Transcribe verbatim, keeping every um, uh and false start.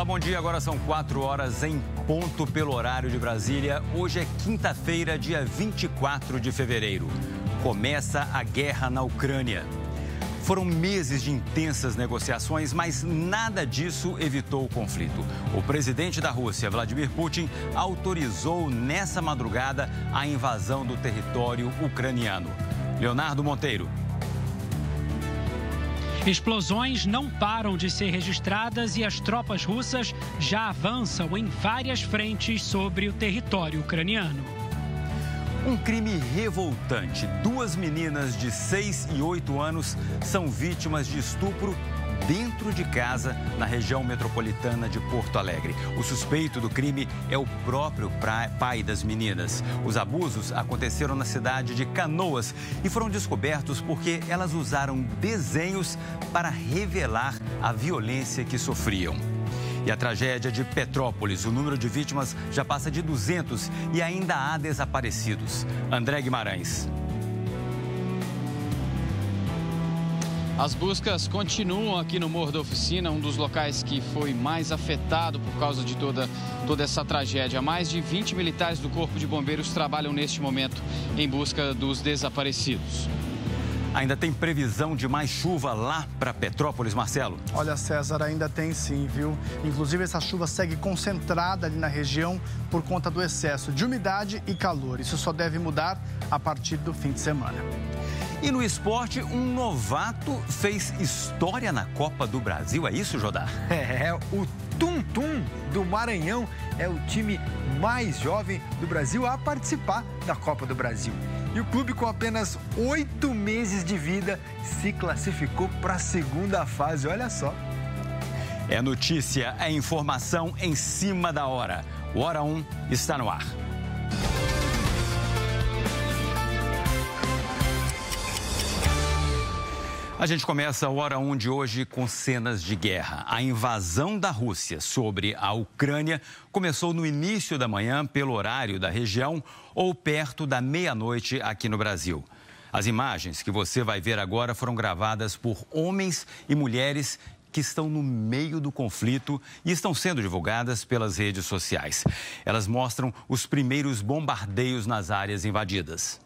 Olá, bom dia. Agora são quatro horas em ponto pelo horário de Brasília. Hoje é quinta-feira, dia vinte e quatro de fevereiro. Começa a guerra na Ucrânia. Foram meses de intensas negociações, mas nada disso evitou o conflito. O presidente da Rússia, Vladimir Putin, autorizou nessa madrugada a invasão do território ucraniano. Leonardo Monteiro. Explosões não param de ser registradas e as tropas russas já avançam em várias frentes sobre o território ucraniano. Um crime revoltante. Duas meninas de seis e oito anos são vítimas de estupro dentro de casa, na região metropolitana de Porto Alegre. O suspeito do crime é o próprio pai das meninas. Os abusos aconteceram na cidade de Canoas e foram descobertos porque elas usaram desenhos para revelar a violência que sofriam. E a tragédia de Petrópolis, o número de vítimas já passa de duzentos e ainda há desaparecidos. André Guimarães. As buscas continuam aqui no Morro da Oficina, um dos locais que foi mais afetado por causa de toda, toda essa tragédia. Mais de vinte militares do Corpo de Bombeiros trabalham neste momento em busca dos desaparecidos. Ainda tem previsão de mais chuva lá para Petrópolis, Marcelo? Olha, César, ainda tem sim, viu? Inclusive, essa chuva segue concentrada ali na região por conta do excesso de umidade e calor. Isso só deve mudar a partir do fim de semana. E no esporte, um novato fez história na Copa do Brasil. É isso, Jodar? É, o Tum Tum do Maranhão é o time mais jovem do Brasil a participar da Copa do Brasil. E o clube, com apenas oito meses de vida, se classificou para a segunda fase. Olha só. É notícia, é informação em cima da hora. O Hora um está no ar. A gente começa o Hora um de hoje com cenas de guerra. A invasão da Rússia sobre a Ucrânia começou no início da manhã, pelo horário da região, ou perto da meia-noite aqui no Brasil. As imagens que você vai ver agora foram gravadas por homens e mulheres que estão no meio do conflito e estão sendo divulgadas pelas redes sociais. Elas mostram os primeiros bombardeios nas áreas invadidas.